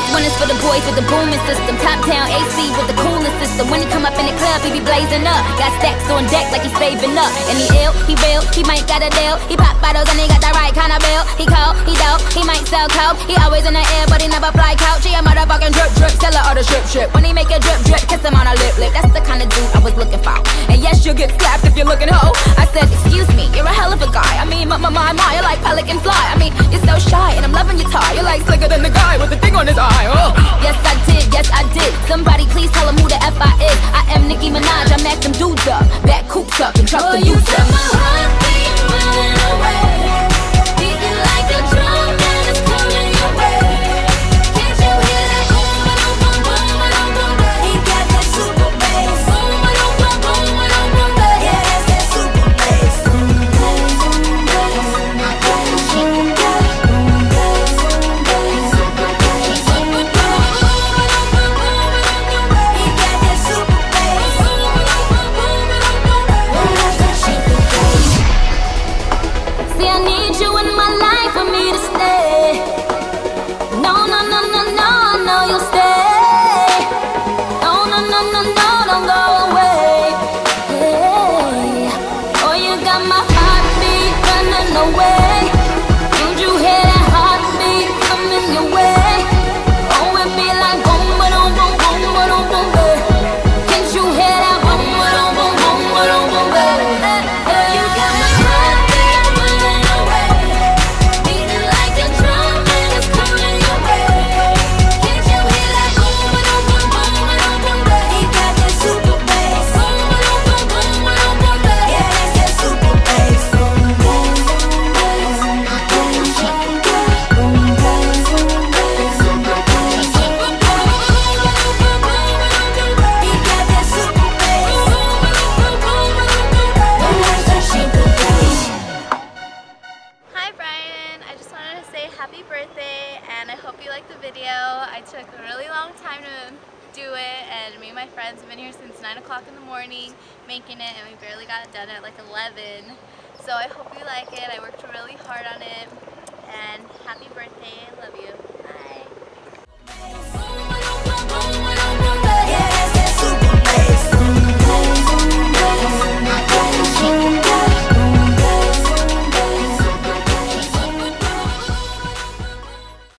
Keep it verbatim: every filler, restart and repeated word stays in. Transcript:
one is for the boys with the booming system. Top down A C with the coolest system. When he come up in the club, he be blazing up. Got stacks on deck like he's saving up. And he ill, he real, he might got a deal. He pop bottles and he got the right kind of bill. He cold, he dope, he might sell coke. He always in the air, but he never fly couch. He a motherfucking drip drip, seller or the strip strip. When he make a drip drip, kiss him on a lip lip. That's the kind of dude I was looking for. And yes, you'll get slapped if you're looking hoe. I said, excuse me, you're a hell of a guy. I mean, my, my, my, my, you're like pelican fly. I mean, you're so shy, and I'm loving your tie. You're like slicker than the guy with the thing on his eye. Oh. Yes, I did, yes, I did. Somebody please tell him who the F I is. I am Nicki Minaj, I mack them dudes up. Back coops up and truck the you boots got up. my heartbeat running away, beating like a drum that is coming your way. Can't you hear that boom, ba-dum, boom, boom, ba-dum, boom, boom? He got that super bass. Boom, ba-dum, boom, boom, ba-dum, boom, boom. Yeah, that's that super bass. Boom, bass, boom, bass, boom, bass. She can go. Boom, bass, boom, bass, boom, bass. Super bass. Boom, ba-dum, boom, boom, ba-dum, boom, boom. He got that super bass. Boom, ba-dum, boom, boom, ba-dum, boom, boom. Yeah, that's that super bass. See, I need you in my life for me to stay. No, no, no, no, no, I know you'll stay. No, no, no, no, no, don't go away. Hey. Oh, you got my heartbeat running away. Don't you hear that heartbeat coming your way? Oh, it be like boom, ba-dum, boom, boom, ba-dum, boom, boom. Can't you hear that boom, ba-dum, boom, boom, ba-dum, boom, boom? You got my heartbeat running away, beating like a drum that is coming your way. Can't you hear that boom, ba-dum, boom, boom, ba-dum, boom, boom? He got that super bass. Boom, ba-dum, boom, boom, ba-dum, boom, boom. Yeah, that's that super bass. Boom, bass, boom, bass, boom, bass. She can go. Boom, bass, boom, bass, boom, bass. Super bass. Boom, ba-dum, boom, boom, ba-dum, boom, boom. He got that super bass. Boom, ba-dum, boom, boom, ba-dum, boom, boom. Yeah, that's that super bass. Hi Brian, I just wanted to say happy birthday and I hope you liked the video. I took a really long time to do it and me and my friends have been here since nine o'clock in the morning making it and we barely got it done at like eleven. So I hope you like it. I worked really hard on it and happy birthday. I love you. Bye.